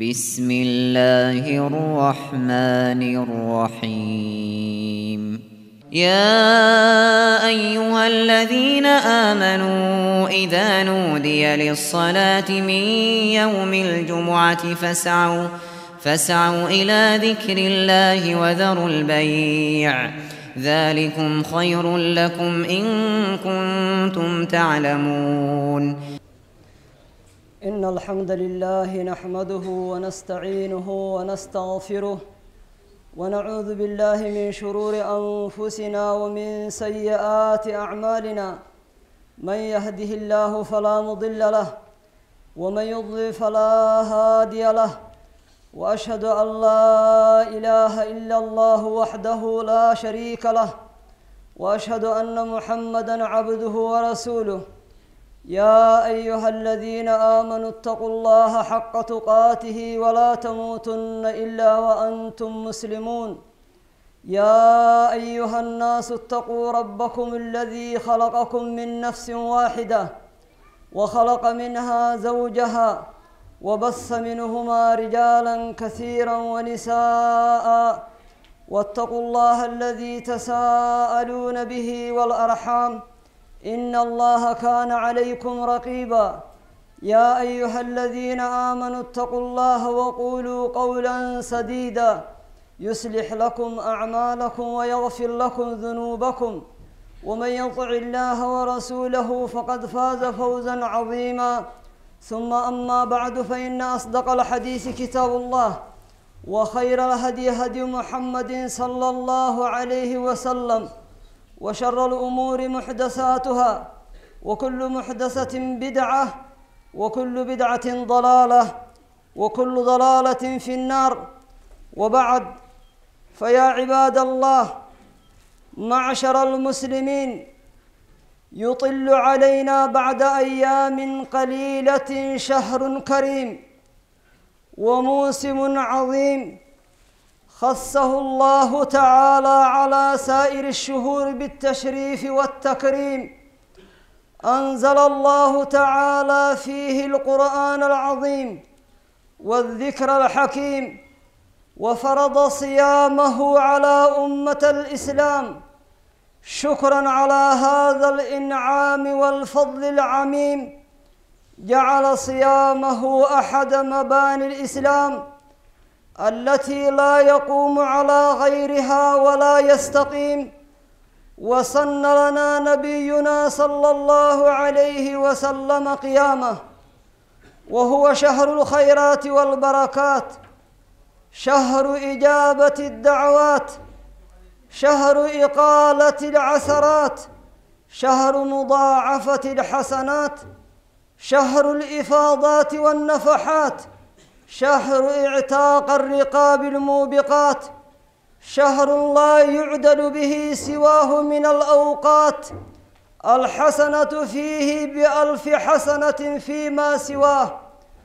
بسم الله الرحمن الرحيم. يا أيها الذين آمنوا إذا نودي للصلاة من يوم الجمعة فاسعوا إلى ذكر الله وذروا البيع ذلكم خير لكم إن كنتم تعلمون. إن الحمد لله نحمده ونستعينه ونستغفره ونعوذ بالله من شرور أنفسنا ومن سيئات أعمالنا. من يهده الله فلا مضل له ومن يضلل فلا هادي له، وأشهد أن لا إله إلا الله وحده لا شريك له، وأشهد أن محمدًا عبده ورسوله. يا أيها الذين آمنوا اتقوا الله حق تقاته ولا تموتن إلا وأنتم مسلمون. يا أيها الناس اتقوا ربكم الذي خلقكم من نفس واحدة وخلق منها زوجها وبث منهما رجالا كثيرا ونساء، واتقوا الله الذي تساءلون به والأرحام إن الله كان عليكم رقيبا. يا أيها الذين آمنوا اتقوا الله وقولوا قولا سديدا يصلح لكم أعمالكم ويغفر لكم ذنوبكم، ومن يطع الله ورسوله فقد فاز فوزا عظيما. ثم أما بعد، فإن أصدق الحديث كتاب الله، وخير الهدي هدي محمد صلى الله عليه وسلم، وشر الأمور محدثاتها، وكل محدثة بدعة، وكل بدعة ضلالة، وكل ضلالة في النار. وبعد، فيا عباد الله معشر المسلمين، يطل علينا بعد أيام قليلة شهر كريم وموسم عظيم خصه الله تعالى على سائر الشهور بالتشريف والتكريم. أنزل الله تعالى فيه القرآن العظيم والذكر الحكيم، وفرض صيامه على أمة الإسلام شكرا على هذا الإنعام والفضل العميم. جعل صيامه أحد مباني الإسلام التي لا يقوم على غيرها ولا يستقيم. وسن لنا نبينا صلى الله عليه وسلم قيامه، وهو شهر الخيرات والبركات، شهر إجابة الدعوات، شهر إقالة العثرات، شهر مضاعفة الحسنات، شهر الإفاضات والنفحات، شهر إعتاق الرقاب الموبقات، شهر لا يعدل به سواه من الأوقات. الحسنة فيه ب1000 حسنة فيما سواه،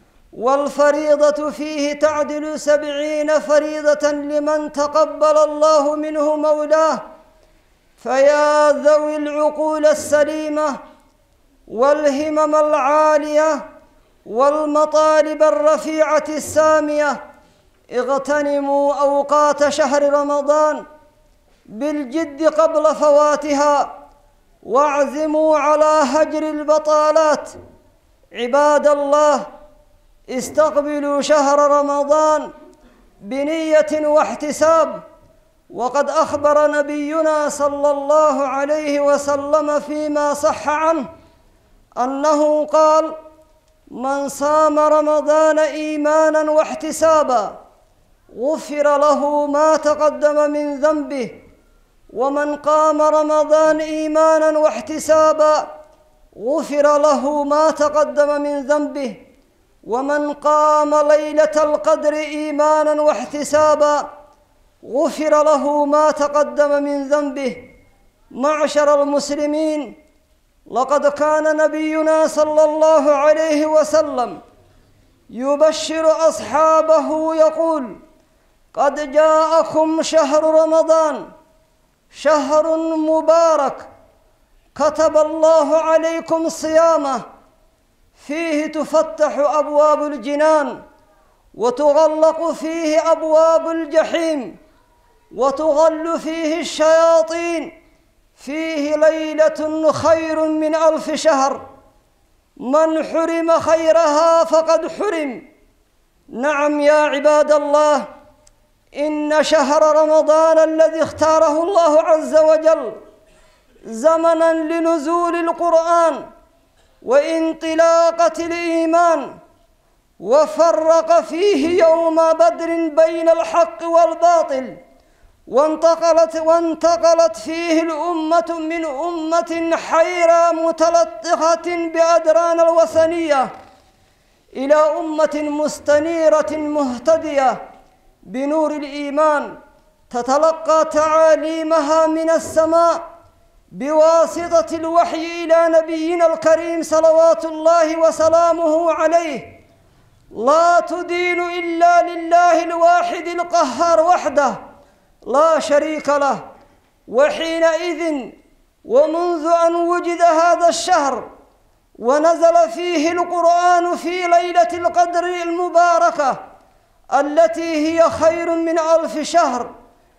والفريضة فيه تعدل 70 فريضة لمن تقبل الله منه مولاه. فيا ذوي العقول السليمة والهمم العالية والمطالب الرفيعة السامية، اغتنموا أوقات شهر رمضان بالجد قبل فواتها، واعزموا على هجر البطالات. عباد الله، استقبلوا شهر رمضان بنية واحتساب، وقد أخبر نبينا صلى الله عليه وسلم فيما صح عنه أنه قال: من صام رمضان إيمانا واحتسابا غفر له ما تقدم من ذنبه، ومن قام رمضان إيمانا واحتسابا غفر له ما تقدم من ذنبه، ومن قام ليلة القدر إيمانا واحتسابا غفر له ما تقدم من ذنبه. معشر المسلمين، لقد كان نبينا صلى الله عليه وسلم يبشر أصحابه يقول: قد جاءكم شهر رمضان، شهر مبارك كتب الله عليكم صيامه، فيه تفتح أبواب الجنان وتغلق فيه أبواب الجحيم وتغل فيه الشياطين، فيه ليلة خير من 1000 شهر، من حرم خيرها فقد حرم. نعم يا عباد الله، إن شهر رمضان الذي اختاره الله عز وجل زمنا لنزول القرآن وانطلاقة الإيمان، وفرق فيه يوم بدر بين الحق والباطل، وانتقلت فيه الأمة من أمة حيرة متلطخة بأدران الوثنية إلى أمة مستنيرة مهتدية بنور الإيمان، تتلقى تعاليمها من السماء بواسطة الوحي إلى نبينا الكريم صلوات الله وسلامه عليه. لا تدين إلا لله الواحد القهار وحده لا شريك له. وحينئذ ومنذ أن وجد هذا الشهر ونزل فيه القرآن في ليلة القدر المباركة التي هي خير من 1000 شهر،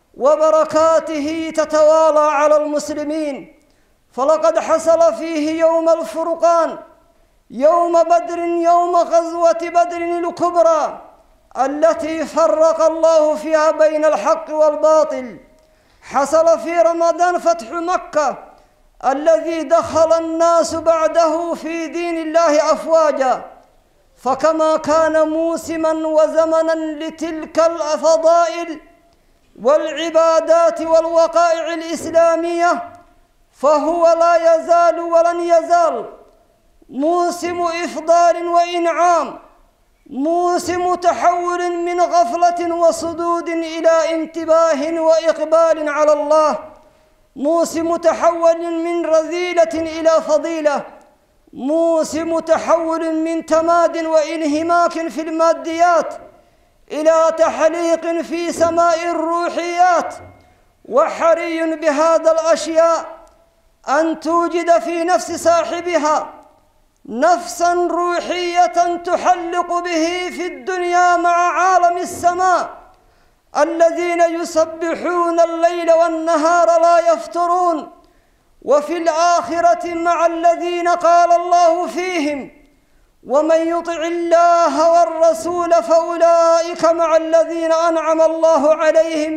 وبركاته تتوالى على المسلمين، فلقد حصل فيه يوم الفرقان، يوم بدر، يوم غزوة بدر الكبرى التي فرق الله فيها بين الحق والباطل. حصل في رمضان فتح مكة الذي دخل الناس بعده في دين الله أفواجا، فكما كان موسما وزمنا لتلك الفضائل والعبادات والوقائع الإسلامية، فهو لا يزال ولن يزال موسم إفضال وإنعام، موسم تحول من غفلة وصدود إلى انتباه وإقبال على الله، موسم تحول من رذيلة إلى فضيلة، موسم تحول من تماد وانهماك في الماديات إلى تحليق في سماء الروحيات. وحري بهذا الأشياء أن توجد في نفس صاحبها نفسا روحية تحلق به في الدنيا مع عالم السماء الذين يسبحون الليل والنهار لا يفترون، وفي الآخرة مع الذين قال الله فيهم: ومن يطع الله والرسول فأولئك مع الذين أنعم الله عليهم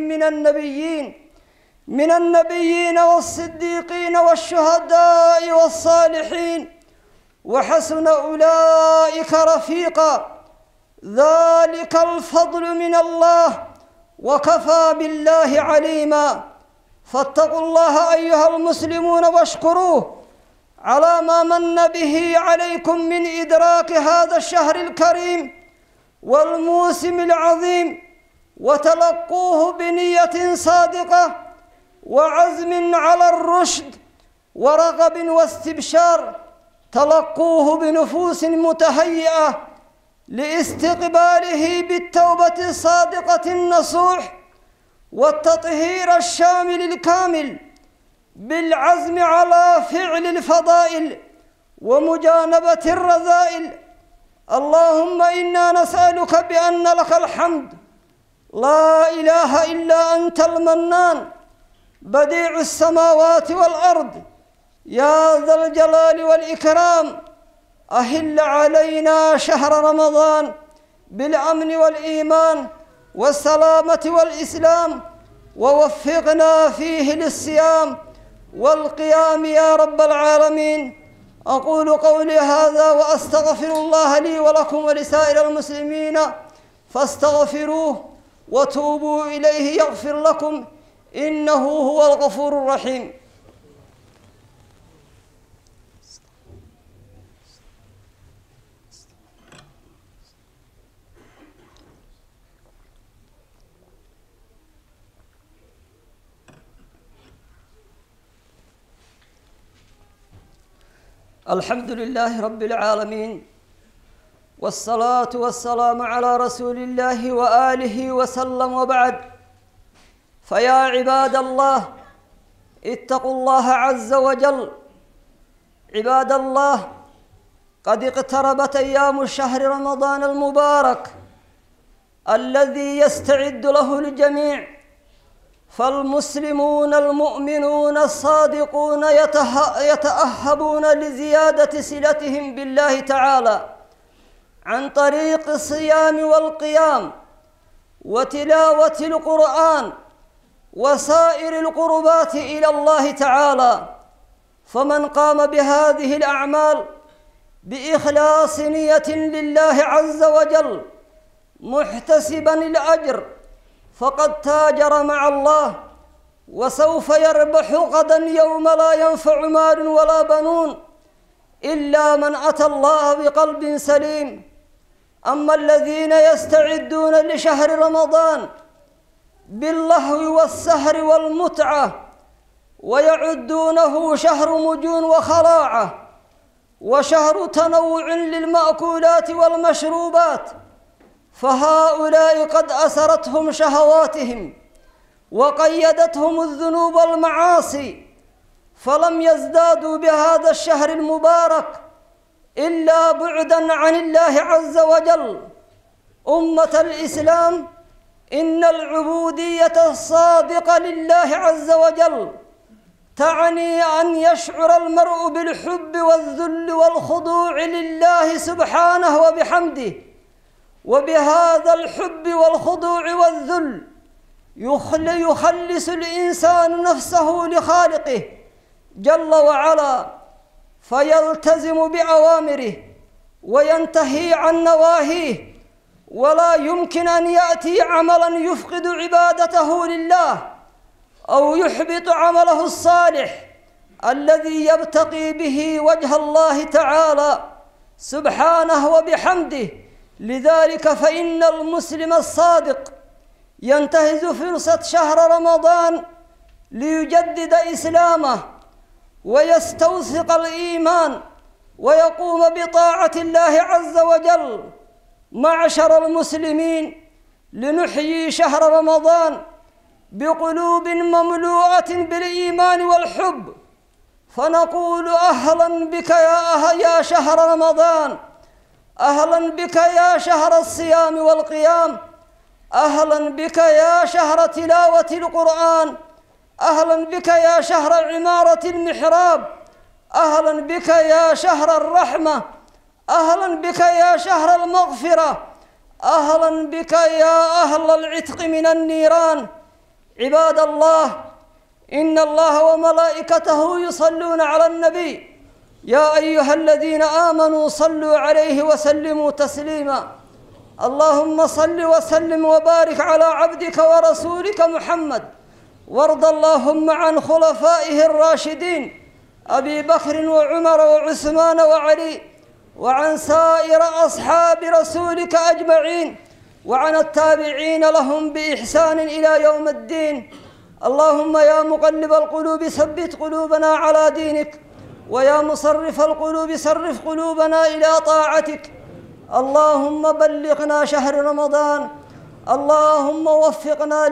من النبيين والصديقين والشهداء والصالحين، وحسن أولئك رفيقا. ذلك الفضل من الله وكفى بالله عليما. فاتقوا الله أيها المسلمون واشكروه على ما من به عليكم من إدراك هذا الشهر الكريم والموسم العظيم، وتلقوه بنية صادقة وعزم على الرشد ورغب واستبشار. تلقوه بنفوس متهيئة لاستقباله بالتوبة الصادقة النصوح والتطهير الشامل الكامل، بالعزم على فعل الفضائل ومجانبة الرذائل. اللهم إنا نسألك بأن لك الحمد، لا إله إلا أنت المنان بديع السماوات والأرض، يا ذا الجلال والإكرام. أهل علينا شهر رمضان بالأمن والإيمان والسلامة والإسلام، ووفقنا فيه للصيام والقيام يا رب العالمين. أقول قولي هذا وأستغفر الله لي ولكم ولسائر المسلمين، فاستغفروه وتوبوا إليه يغفر لكم، إنه هو الغفور الرحيم. الحمد لله رب العالمين، والصلاة والسلام على رسول الله وآله وسلم، وبعد. فيا عباد الله، اتقوا الله عز وجل. عباد الله، قد اقتربت أيام شهر رمضان المبارك، الذي يستعد له الجميع، فالمسلمون المؤمنون الصادقون يتأهبون لزيادة صلتهم بالله تعالى عن طريق الصيام والقيام وتلاوة القرآن وسائر القربات إلى الله تعالى. فمن قام بهذه الأعمال بإخلاص نية لله عز وجل محتسبا الأجر فقد تاجر مع الله، وسوف يربح غدا يوم لا ينفع مال ولا بنون إلا من أتى الله بقلب سليم. أما الذين يستعدون لشهر رمضان باللهو والسهر والمتعة ويعدونه شهر مجون وخلاعة وشهر تنوع للمأكولات والمشروبات، فهؤلاء قد أسرتهم شهواتهم وقيدتهم الذنوب والمعاصي، فلم يزدادوا بهذا الشهر المبارك إلا بعداً عن الله عز وجل. أمة الإسلام، إن العبودية الصادقة لله عز وجل تعني أن يشعر المرء بالحب والذل والخضوع لله سبحانه وبحمده، وبهذا الحب والخضوع والذل يخلص الإنسان نفسه لخالقه جل وعلا، فيلتزم بأوامره وينتهي عن نواهيه، ولا يمكن أن يأتي عملا يفقد عبادته لله أو يحبط عمله الصالح الذي يبتغي به وجه الله تعالى سبحانه وبحمده. لذلك فإن المسلم الصادق ينتهز فرصة شهر رمضان ليجدد إسلامه ويستوثق الإيمان ويقوم بطاعة الله عز وجل. معشر المسلمين، لنحيي شهر رمضان بقلوب مملوءة بالإيمان والحب، فنقول أهلا بك يا شهر رمضان، أهلا بك يا شهر الصيام والقيام، أهلا بك يا شهر تلاوة القرآن، أهلا بك يا شهر عمارة المحراب، أهلا بك يا شهر الرحمة، أهلا بك يا شهر المغفرة، أهلا بك يا أهل العتق من النيران. عباد الله، إن الله وملائكته يصلون على النبي، يا أيها الذين آمنوا صلوا عليه وسلموا تسليما. اللهم صل وسلم وبارك على عبدك ورسولك محمد، وارض اللهم عن خلفائه الراشدين أبي بكر وعمر وعثمان وعلي، وعن سائر أصحاب رسولك أجمعين، وعن التابعين لهم بإحسان إلى يوم الدين. اللهم يا مقلب القلوب ثبت قلوبنا على دينك، ويا مصرف القلوب صرف قلوبنا إلى طاعتك. اللهم بلغنا شهر رمضان، اللهم وفقنا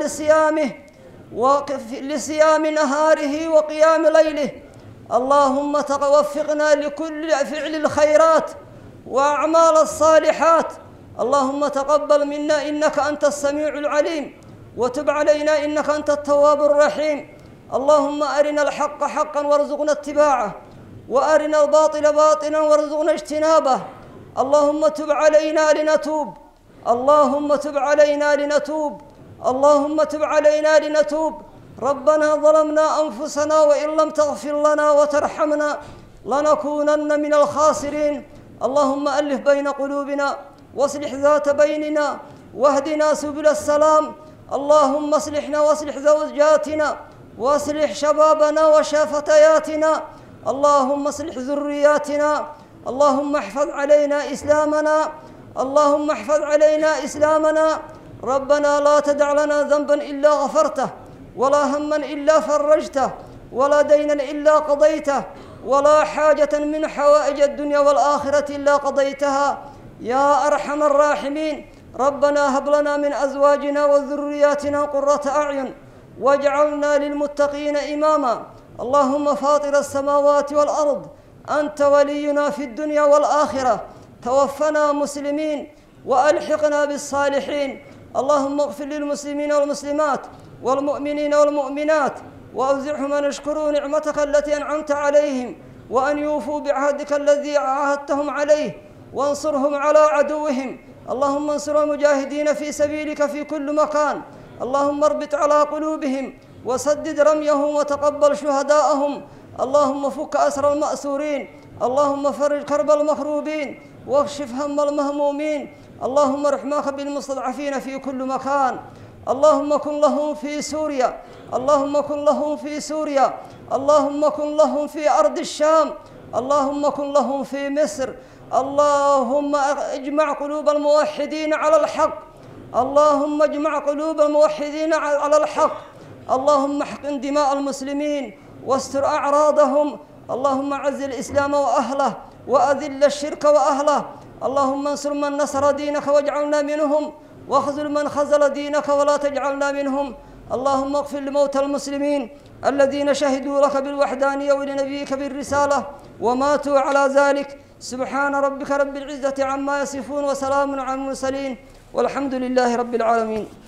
لصيام نهاره وقيام ليله. اللهم وفقنا لكل فعل الخيرات وأعمال الصالحات. اللهم تقبل منا إنك أنت السميع العليم، وتب علينا إنك أنت التواب الرحيم. اللهم أرنا الحق حقا وارزقنا اتباعه، وأرنا الباطل باطلا وارزقنا اجتنابه. اللهم تب علينا لنتوب، اللهم تب علينا لنتوب، اللهم تب علينا لنتوب. ربنا ظلمنا أنفسنا وإن لم تغفر لنا وترحمنا لنكونن من الخاسرين. اللهم ألف بين قلوبنا واصلح ذات بيننا واهدنا سبل السلام. اللهم اصلحنا واصلح زوجاتنا واصلح شبابنا وشفتياتنا. اللهم اصلح ذرياتنا. اللهم احفظ علينا إسلامنا، اللهم احفظ علينا إسلامنا. ربنا لا تدع لنا ذنبا إلا غفرته، ولا هما إلا فرجته، ولا دينا إلا قضيته، ولا حاجة من حوائج الدنيا والآخرة إلا قضيتها يا أرحم الراحمين. ربنا هب لنا من أزواجنا وذرياتنا قرة أعين واجعلنا للمتقين إماما. اللهم فاطر السماوات والأرض، أنت ولينا في الدنيا والآخرة، توفنا مسلمين وألحقنا بالصالحين. اللهم اغفر للمسلمين والمسلمات والمؤمنين والمؤمنات، وأوزعهم أن يشكروا نعمتك التي أنعمت عليهم، وأن يوفوا بعهدك الذي عاهدتهم عليه، وانصرهم على عدوهم. اللهم انصر المجاهدين في سبيلك في كل مكان. اللهم اربط على قلوبهم وسدد رميهم وتقبل شهداءهم. اللهم فك أسر المأسورين. اللهم فرج كرب المكروبين واكشف هم المهمومين. اللهم ارحمك بالمستضعفين في كل مكان. اللهم كن لهم في سوريا، اللهم كن لهم في سوريا، اللهم كن لهم في أرض الشام، اللهم كن لهم في مصر. اللهم اجمع قلوب الموحدين على الحق، اللهم اجمع قلوب الموحدين على الحق. اللهم احقن دماء المسلمين واستر أعراضهم. اللهم اعز الإسلام وأهله وأذل الشرك وأهله. اللهم انصر من نصر دينك واجعلنا منهم، واخذل من خذل دينك ولا تجعلنا منهم. اللهم اغفر لموتى المسلمين الذين شهدوا لك بالوحدانية ولنبيك بالرسالة وماتوا على ذلك. سبحان ربك رب العزة عما يصفون وسلام على المرسلين والحمد لله رب العالمين.